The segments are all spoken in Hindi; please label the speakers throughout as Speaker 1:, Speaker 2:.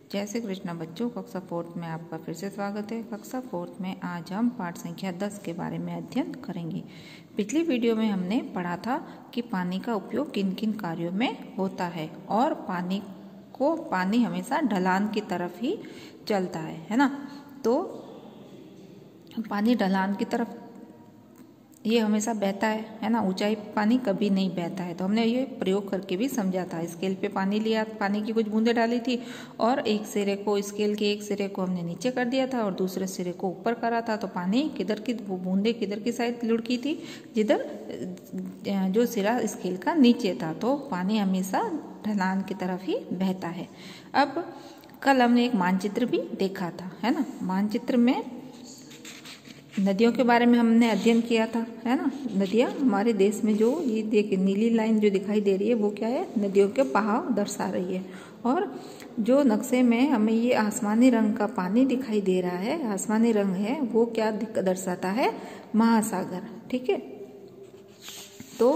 Speaker 1: जय श्री कृष्ण बच्चों, कक्षा 4th में आपका फिर से स्वागत है। कक्षा 4th में आज हम पाठ संख्या 10 के बारे में अध्ययन करेंगे। पिछली वीडियो में हमने पढ़ा था कि पानी का उपयोग किन किन कार्यों में होता है और पानी हमेशा ढलान की तरफ ही चलता है ना। तो पानी ढलान की तरफ ये हमेशा बहता है ना, ऊंचाई पानी कभी नहीं बहता है। तो हमने ये प्रयोग करके भी समझा था। स्केल पे पानी लिया, पानी की कुछ बूंदें डाली थी और स्केल के एक सिरे को हमने नीचे कर दिया था और दूसरे सिरे को ऊपर करा था। तो पानी बूंदें किधर की साइड लुढ़की थी, जिधर जो सिरा स्केल का नीचे था। तो पानी हमेशा ढलान की तरफ ही बहता है। अब कल हमने एक मानचित्र भी देखा था, है ना। मानचित्र में नदियों के बारे में हमने अध्ययन किया था, है ना। नदियाँ हमारे देश में जो ये देखिए नीली लाइन जो दिखाई दे रही है वो क्या है, नदियों के बहाव दर्शा रही है। और जो नक्शे में हमें ये आसमानी रंग का पानी दिखाई दे रहा है, आसमानी रंग है, वो क्या दर्शाता है, महासागर। ठीक है। तो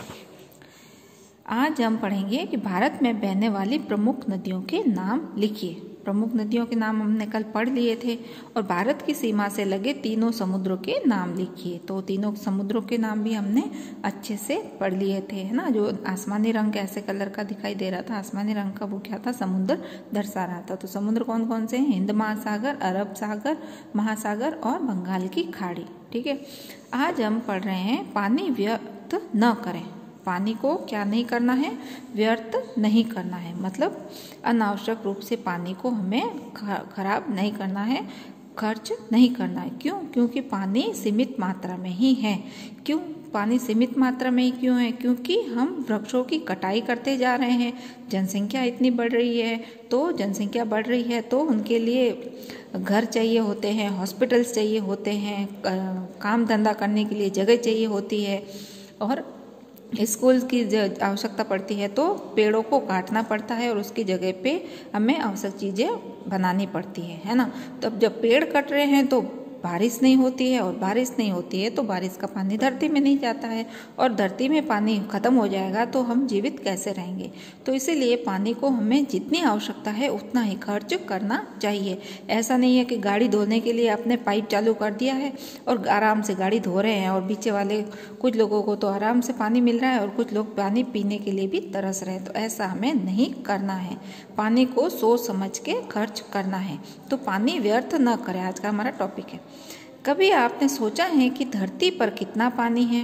Speaker 1: आज हम पढ़ेंगे कि भारत में बहने वाली प्रमुख नदियों के नाम लिखिए। प्रमुख नदियों के नाम हमने कल पढ़ लिए थे। और भारत की सीमा से लगे तीनों समुद्रों के नाम लिखिए। तो तीनों समुद्रों के नाम भी हमने अच्छे से पढ़ लिए थे, है ना। जो आसमानी रंग ऐसे कलर का दिखाई दे रहा था, आसमानी रंग का, वो क्या था, समुद्र दर्शा रहा था। तो समुद्र कौन कौन से हैं, हिंद महासागर, अरब सागर महासागर और बंगाल की खाड़ी। ठीक है। आज हम पढ़ रहे हैं पानी व्यर्थ न करें। पानी को क्या नहीं करना है, व्यर्थ नहीं करना है। मतलब अनावश्यक रूप से पानी को हमें खराब नहीं करना है, खर्च नहीं करना है। क्यों? क्योंकि पानी सीमित मात्रा में ही है। क्यों पानी सीमित मात्रा में ही क्यों है? क्योंकि हम वृक्षों की कटाई करते जा रहे हैं। जनसंख्या इतनी बढ़ रही है, तो जनसंख्या बढ़ रही है तो उनके लिए घर चाहिए होते हैं, हॉस्पिटल्स चाहिए होते हैं, काम धंधा करने के लिए जगह चाहिए होती है और स्कूल की आवश्यकता पड़ती है। तो पेड़ों को काटना पड़ता है और उसकी जगह पे हमें आवश्यक चीज़ें बनानी पड़ती है ना। तो अब जब पेड़ कट रहे हैं तो बारिश नहीं होती है और बारिश नहीं होती है तो बारिश का पानी धरती में नहीं जाता है और धरती में पानी खत्म हो जाएगा तो हम जीवित कैसे रहेंगे। तो इसीलिए पानी को हमें जितनी आवश्यकता है उतना ही खर्च करना चाहिए। ऐसा नहीं है कि गाड़ी धोने के लिए आपने पाइप चालू कर दिया है और आराम से गाड़ी धो रहे हैं और पीछे वाले कुछ लोगों को तो आराम से पानी मिल रहा है और कुछ लोग पानी पीने के लिए भी तरस रहे हैं। तो ऐसा हमें नहीं करना है। पानी को सोच समझ के खर्च करना है। तो पानी व्यर्थ न करें, आज का हमारा टॉपिक है। कभी आपने सोचा है कि धरती पर कितना पानी है?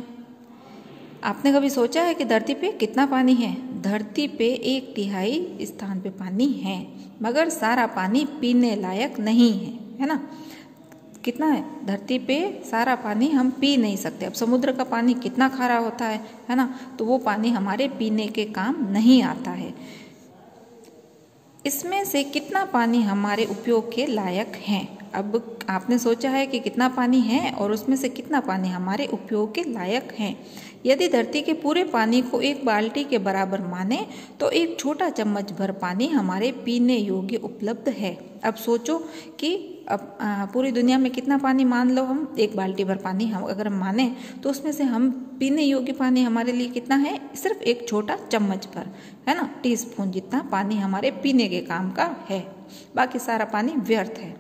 Speaker 1: आपने कभी सोचा है कि धरती पे कितना पानी है? धरती पे 1/3 स्थान पे पानी है, मगर सारा पानी पीने लायक नहीं है ना। कितना है? धरती पे सारा पानी हम पी नहीं सकते। अब समुद्र का पानी कितना खारा होता है ना। तो वो पानी हमारे पीने के काम नहीं आता है। इसमें से कितना पानी हमारे उपयोग के लायक है? अब आपने सोचा है कि कितना पानी है और उसमें से कितना पानी हमारे उपयोग के लायक है। यदि धरती के पूरे पानी को एक बाल्टी के बराबर माने तो एक छोटा चम्मच भर पानी हमारे पीने योग्य उपलब्ध है। अब सोचो कि अब पूरी दुनिया में कितना पानी मान लो, हम एक बाल्टी भर पानी हम अगर हम माने तो उसमें से हम पीने योग्य पानी हमारे लिए कितना है, सिर्फ एक छोटा चम्मच भर, है ना, टीस्पून जितना पानी हमारे पीने के काम का है। बाकी सारा पानी व्यर्थ है।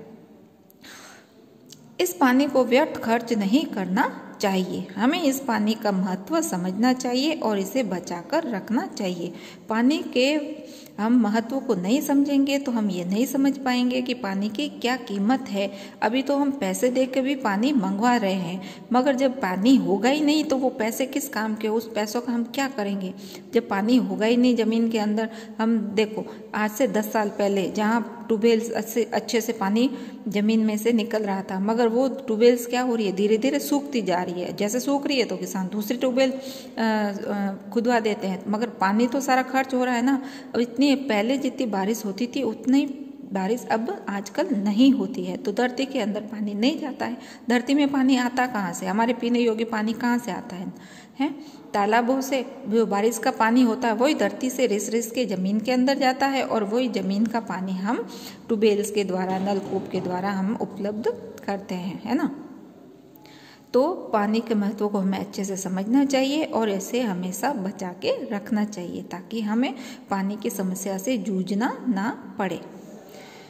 Speaker 1: इस पानी को व्यर्थ खर्च नहीं करना चाहिए। हमें इस पानी का महत्व समझना चाहिए और इसे बचाकर रखना चाहिए। पानी के हम महत्व को नहीं समझेंगे तो हम ये नहीं समझ पाएंगे कि पानी की क्या कीमत है। अभी तो हम पैसे दे के भी पानी मंगवा रहे हैं, मगर जब पानी होगा ही नहीं तो वो पैसे किस काम के, उस पैसों का हम क्या करेंगे जब पानी होगा ही नहीं ज़मीन के अंदर। हम देखो आज से 10 साल पहले जहाँ ट्यूबवेल्स अच्छे से पानी ज़मीन में से निकल रहा था, मगर वो ट्यूबवेल्स क्या हो रही है, धीरे धीरे सूखती जा रही है। जैसे सूख रही है तो किसान दूसरी ट्यूबवेल खुदवा देते हैं, मगर पानी तो सारा खर्च हो रहा है ना। अब इतनी पहले जितनी बारिश होती थी उतनी बारिश अब आजकल नहीं होती है। तो धरती के अंदर पानी नहीं जाता है। धरती में पानी आता कहाँ से? हमारे पीने योग्य पानी कहाँ से आता है? तालाबों से जो बारिश का पानी होता है वही धरती से रिस रिस के ज़मीन के अंदर जाता है और वही ज़मीन का पानी हम ट्यूबवेल्स के द्वारा, नलकूप के द्वारा हम उपलब्ध करते हैं, है ना। तो पानी के महत्व को हमें अच्छे से समझना चाहिए और इसे हमेशा बचा के रखना चाहिए ताकि हमें पानी की समस्या से जूझना ना पड़े।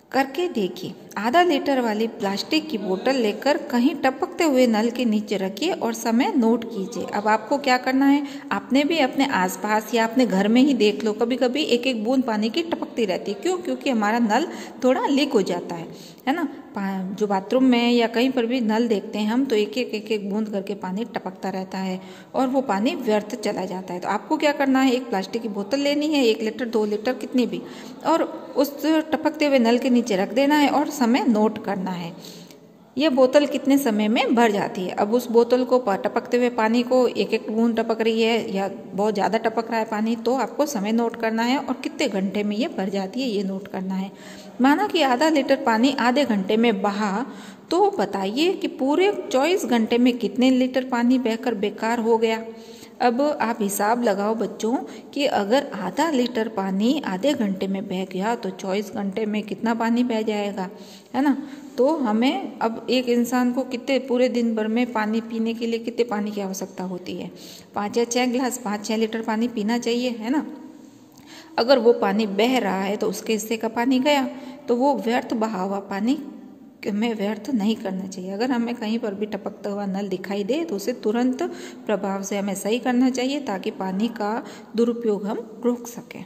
Speaker 1: करके देखिए। आधा लीटर वाली प्लास्टिक की बोतल लेकर कहीं टपकते हुए नल के नीचे रखिए और समय नोट कीजिए। अब आपको क्या करना है, आपने भी अपने आसपास या अपने घर में ही देख लो, कभी कभी एक एक बूंद पानी की टपकती रहती है। क्यों? क्योंकि हमारा नल थोड़ा लीक हो जाता है ना। जो बाथरूम में या कहीं पर भी नल देखते हैं हम, तो एक एक बूंद करके पानी टपकता रहता है और वो पानी व्यर्थ चला जाता है। तो आपको क्या करना है, एक प्लास्टिक की बोतल लेनी है, 1 लीटर 2 लीटर कितनी भी, और उस टपकते हुए नल के नीचे रख देना है और समय नोट करना है। यह बोतल कितने समय में भर जाती है। अब उस बोतल को टपकते हुए पानी को एक एक बूंद टपक रही है या बहुत ज़्यादा टपक रहा है पानी, तो आपको समय नोट करना है और कितने घंटे में ये भर जाती है ये नोट करना है। माना कि आधा लीटर पानी आधे घंटे में बहा, तो बताइए कि पूरे 24 घंटे में कितने लीटर पानी बहकर बेकार हो गया। अब आप हिसाब लगाओ बच्चों कि अगर आधा लीटर पानी आधे घंटे में बह गया तो 24 घंटे में कितना पानी बह जाएगा, है ना। तो हमें अब एक इंसान को कितने पूरे दिन भर में पानी पीने के लिए कितने पानी की आवश्यकता होती है, 5 या 6 गिलास, 5-6 लीटर पानी पीना चाहिए, है ना। अगर वो पानी बह रहा है तो उसके हिस्से का पानी गया, तो वो व्यर्थ बहा हुआ पानी हमें व्यर्थ नहीं करना चाहिए। अगर हमें कहीं पर भी टपकता हुआ नल दिखाई दे तो उसे तुरंत प्रभाव से हमें सही करना चाहिए, ताकि पानी का दुरुपयोग हम रोक सकें।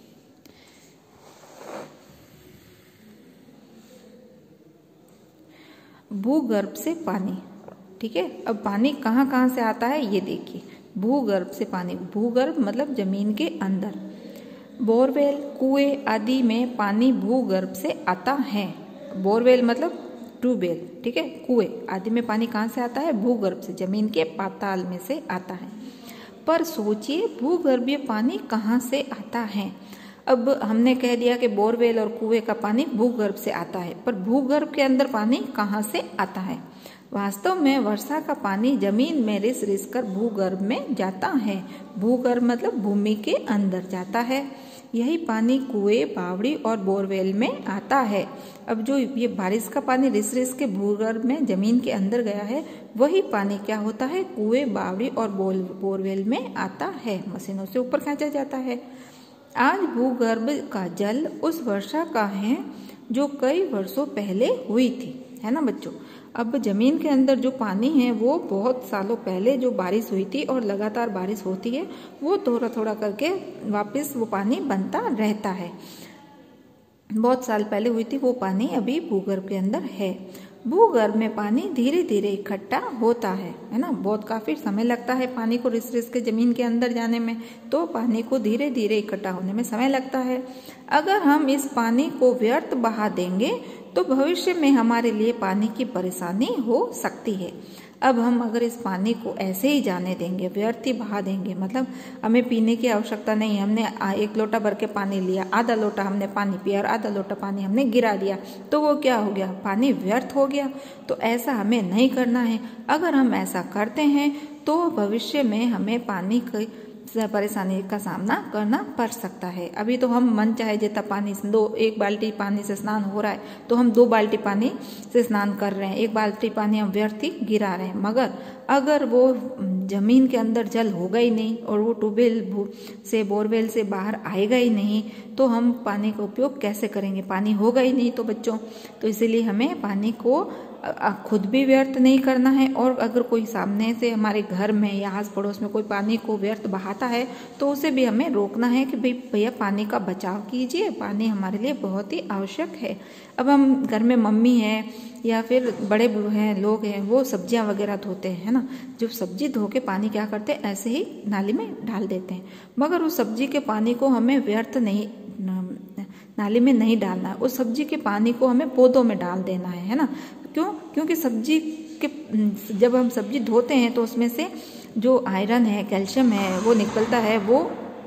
Speaker 1: भूगर्भ से पानी, ठीक है। अब पानी कहाँ कहाँ से आता है ये देखिए। भूगर्भ से पानी, भूगर्भ मतलब जमीन के अंदर। बोरवेल, कुएं आदि में पानी भूगर्भ से आता है। बोरवेल मतलब ट्यूबवेल, ठीक है। कुएं आदि में पानी कहाँ से आता है, भूगर्भ से, जमीन के पाताल में से आता है। पर सोचिए भूगर्भीय पानी कहाँ से आता है। अब हमने कह दिया कि बोरवेल और कुएं का पानी भूगर्भ से आता है, पर भूगर्भ के अंदर पानी कहाँ से आता है। वास्तव में वर्षा का पानी जमीन में रिस रिस कर भूगर्भ में जाता है। भूगर्भ मतलब भूमि के अंदर जाता है। यही पानी कुएं, बावड़ी और बोरवेल में आता है। अब जो ये बारिश का पानी रिस रिस के भूगर्भ में जमीन के अंदर गया है, वही पानी क्या होता है, कुएं, बावड़ी और बोरवेल में आता है, मशीनों से ऊपर खींचा जाता है। आज भूगर्भ का जल उस वर्षा का है जो कई वर्षों पहले हुई थी, है ना बच्चों। अब जमीन के अंदर जो पानी है वो बहुत सालों पहले जो बारिश हुई थी और लगातार बारिश होती है, वो थोड़ा थोड़ा करके वापस वो पानी बनता रहता है। बहुत साल पहले हुई थी वो पानी अभी भूगर्भ के अंदर है। भूगर्भ में पानी धीरे धीरे इकट्ठा होता है ना। बहुत काफी समय लगता है पानी को रिस रिस के जमीन के अंदर जाने में, तो पानी को धीरे धीरे इकट्ठा होने में समय लगता है। अगर हम इस पानी को व्यर्थ बहा देंगे तो भविष्य में हमारे लिए पानी की परेशानी हो सकती है। अब हम अगर इस पानी को ऐसे ही जाने देंगे, व्यर्थ ही बहा देंगे, मतलब हमें पीने की आवश्यकता नहीं, हमने 1 लोटा भर के पानी लिया, आधा लोटा हमने पानी पिया और आधा लोटा पानी हमने गिरा दिया, तो वो क्या हो गया, पानी व्यर्थ हो गया। तो ऐसा हमें नहीं करना है। अगर हम ऐसा करते हैं तो भविष्य में हमें पानी की परेशानी का सामना करना पड़ सकता है। अभी तो हम मन चाहे जितना पानी, 1 बाल्टी पानी से स्नान हो रहा है तो हम 2 बाल्टी पानी से स्नान कर रहे हैं, 1 बाल्टी पानी हम व्यर्थ ही गिरा रहे हैं। मगर अगर वो जमीन के अंदर जल होगा ही नहीं और वो ट्यूबवेल से, बोरवेल से बाहर आएगा ही नहीं, तो हम पानी का उपयोग कैसे करेंगे, पानी होगा ही नहीं तो बच्चों। तो इसीलिए हमें पानी को खुद भी व्यर्थ नहीं करना है, और अगर कोई सामने से हमारे घर में या आस पड़ोस में कोई पानी को व्यर्थ बहाता है तो उसे भी हमें रोकना है कि भाई भैया पानी का बचाव कीजिए, पानी हमारे लिए बहुत ही आवश्यक है। अब हम घर में मम्मी है या फिर बड़े हैं लोग हैं, वो सब्जियां वगैरह धोते हैं, है ना। जो सब्जी धो के पानी क्या करते हैं, ऐसे ही नाली में डाल देते हैं। मगर उस सब्जी के पानी को हमें व्यर्थ नहीं, नाली में नहीं डालना है। उस सब्जी के पानी को हमें पौधों में डाल देना है ना। क्यों? क्योंकि सब्जी के, जब हम सब्जी धोते हैं तो उसमें से जो आयरन है, कैल्शियम है, वो निकलता है, वो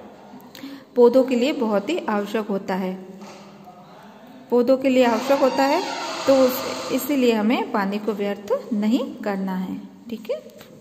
Speaker 1: पौधों के लिए बहुत ही आवश्यक होता है, पौधों के लिए आवश्यक होता है। तो इसीलिए हमें पानी को व्यर्थ नहीं करना है, ठीक है।